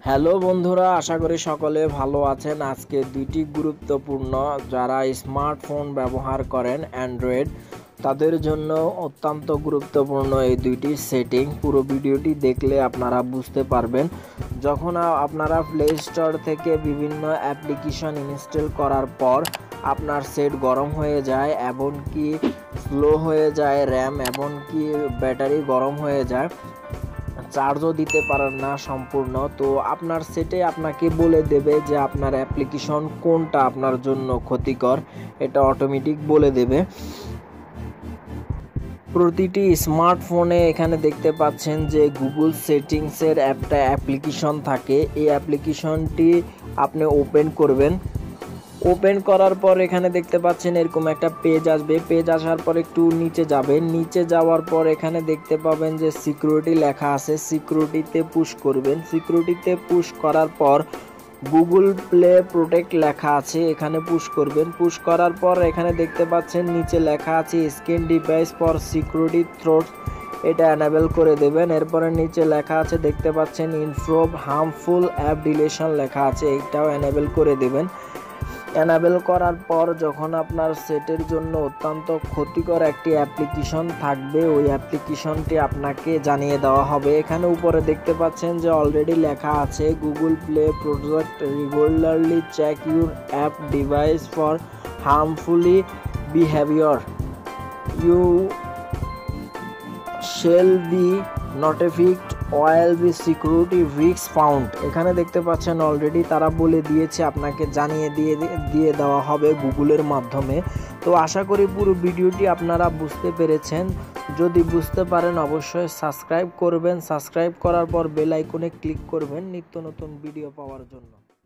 Hello বন্ধুরা, আশা করি সকলে ভালো আছেন। আজকে দুইটি গুরুত্বপূর্ণ যারা স্মার্টফোন ব্যবহার করেন অ্যান্ড্রয়েড তাদের জন্য অত্যন্ত গুরুত্বপূর্ণ এই দুইটি সেটিং। পুরো ভিডিওটি দেখলে আপনারা বুঝতে পারবেন। যখন আপনারা প্লে স্টোর থেকে বিভিন্ন অ্যাপ্লিকেশন ইনস্টল করার পর আপনার সেট গরম হয়ে যায়, এমনকি স্লো হয়ে যায় র্যাম, এমনকি ব্যাটারি গরম হয়ে যায়, চার্জও দিতে পারেন না সম্পূর্ণ, তো আপনার সেটে আপনাকে বলে দেবে যে আপনার অ্যাপ্লিকেশন কোনটা আপনার জন্য ক্ষতিকর। এটা অটোমেটিক বলে দেবে। প্রতিটি স্মার্টফোনে এখানে দেখতে পাচ্ছেন যে গুগল সেটিংসের একটা অ্যাপ্লিকেশন থাকে। এই অ্যাপ্লিকেশনটি আপনি ওপেন করবেন। ওপেন করার পর এখানে দেখতে পাচ্ছেন এরকম একটা পেজ আসবে। পেজ আসার পর একটু নিচে যাবেন। নিচে যাওয়ার পর এখানে দেখতে পাবেন যে সিকিউরিটি লেখা আছে, সিকিউরিটিতে পুশ করবেন। সিকিউরিটিতে পুশ করার পর গুগল প্লে প্রোটেক্ট লেখা আছে, এখানে পুশ করবেন। পুশ করার পর এখানে দেখতে পাচ্ছেন নিচে লেখা আছে scan device for security threats, এটা এনেবল করে দেবেন। এরপরে নিচে লেখা আছে দেখতে পাচ্ছেন ইমপ্রুভ হার্মফুল অ্যাপ ডিলেশন লেখা আছে, এইটাও এনেবল করে দেবেন। এনাবেল করার পর যখন আপনার সেটের জন্য অত্যন্ত ক্ষতিকর একটি অ্যাপ্লিকেশন থাকবে, ওই অ্যাপ্লিকেশনটি আপনাকে জানিয়ে দেওয়া হবে। এখানে উপরে দেখতে পাচ্ছেন যে অলরেডি লেখা আছে Google Play Protect regularly check your app device for harmfully behaviour, you shall be notified while be security risk found. এখানে দেখতে পাচ্ছেন অলরেডি তারা বলে দিয়েছে, আপনাকে জানিয়ে দিয়ে দেওয়া হবে গুগলের মাধ্যমে। তো আশা করি পুরো ভিডিওটি আপনারা বুঝতে পেরেছেন। যদি বুঝতে পারেন অবশ্যই সাবস্ক্রাইব করবেন। সাবস্ক্রাইব করার পর বেল আইকনে ক্লিক করবেন নিত্য নতুন ভিডিও পাওয়ার জন্য।